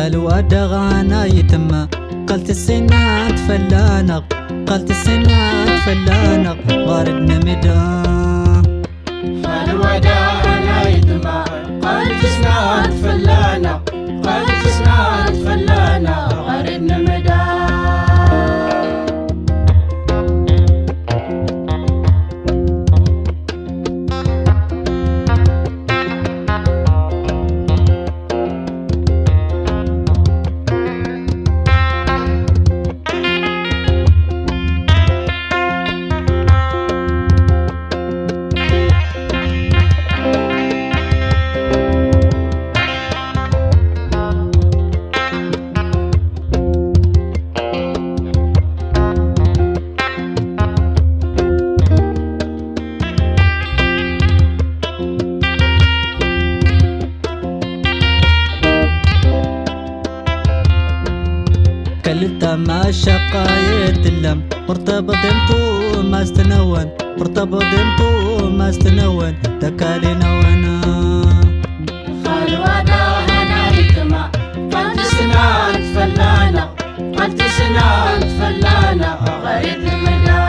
خلوة دغانا يتما قلت السنات فلانق قلت السنات فلانق غارد نمدا خلوة دغانا يتما قلت سنات فلانق قلت سنات فلانق غارد نمدا كلتا ما شقايت اللم ارتبط انتو ما استنون ارتبط انتو ما استنون تكالي نوانا خلوة دغانا يتما قلت سنات فلانق قلت سنات فلانق غارد نمدا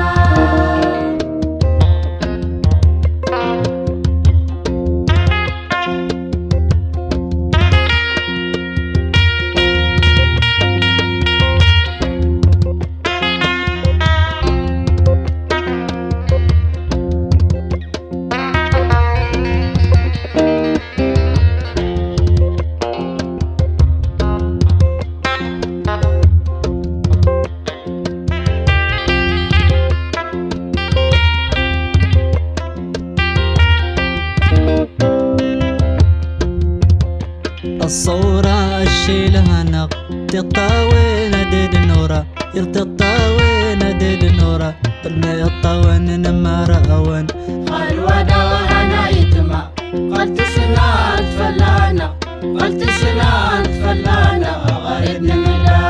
الصورة الشيلها نق تطاوي نديد النورة يرتطاوي نديد النورة بالما يطاوين نمارا أون خلوة دغانا يتما قلت سنات فلانق قلت سنات فلانق غارد نمدا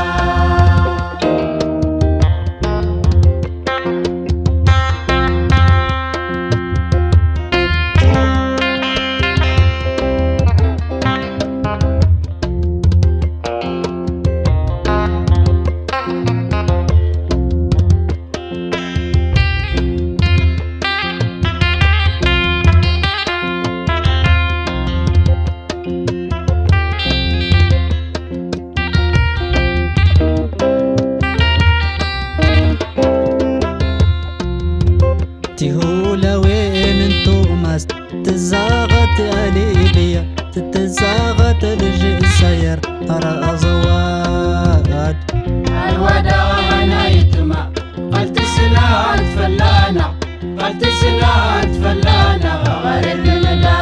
تهولا وين انتو ماس تزاغت ليبيا تتزاغت الجزائر ترى أزواد خلوة دغانا يتما قلت سنات فلانق قلت سنات فلانق غارد نمدا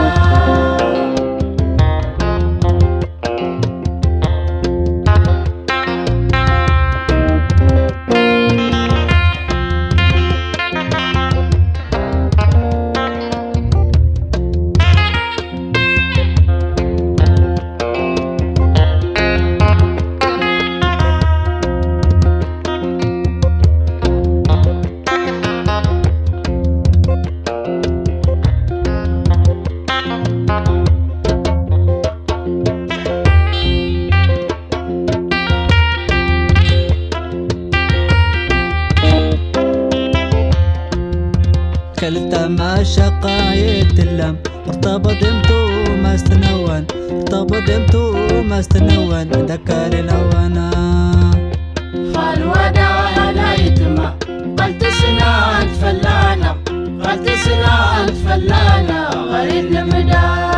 كلتا ما شقايت اللم ارتبط انتو ما استنون ارتبط انتو ما استنون دكالي نوانا خلوة دغانا يتما قلت سنات فلانق قلت سنات فلانق غارد نمدا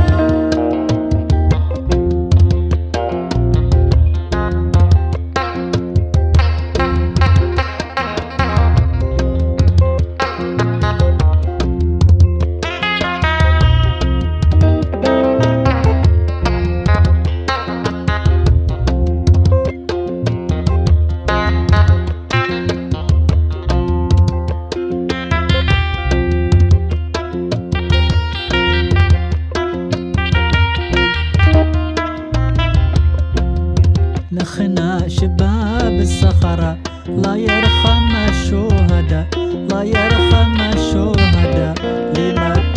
نخنا شباب الصخرة لا يرحم الشهداء لا يرحم الشهداء لما